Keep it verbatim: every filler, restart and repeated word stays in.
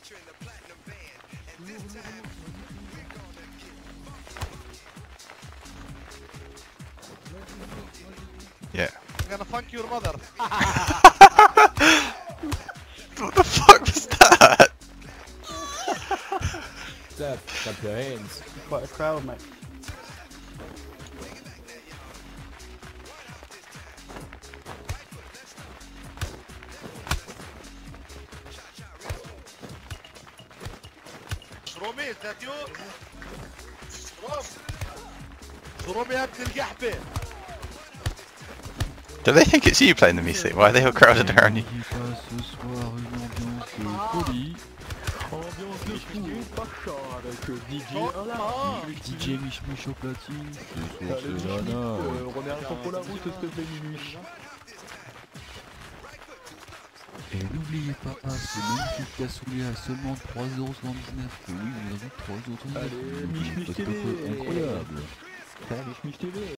Yeah. I'm gonna fuck your mother. What the fuck was that? Steph, clap your hands. Quite a crowd, mate. شرومي that you? شروم شرومي يا ابن القحبة. Do they think it's you playing the music? Why are they all crowded around you? Ce soir une ambiance folie. Ambiance de fou, Pacha avec D J Alain, D J Mich Mich au platine. Ce soir c'est Lana. On est un peu pour la route, s'il te plaît, Minuit. Et n'oubliez pas, c'est magnifique cassoulet à seulement trois euros soixante-dix-neuf. Oui, vous avez trois euros soixante-dix-neuf. Allez, Mich Mich T V. Incroyable. Mich Mich T V.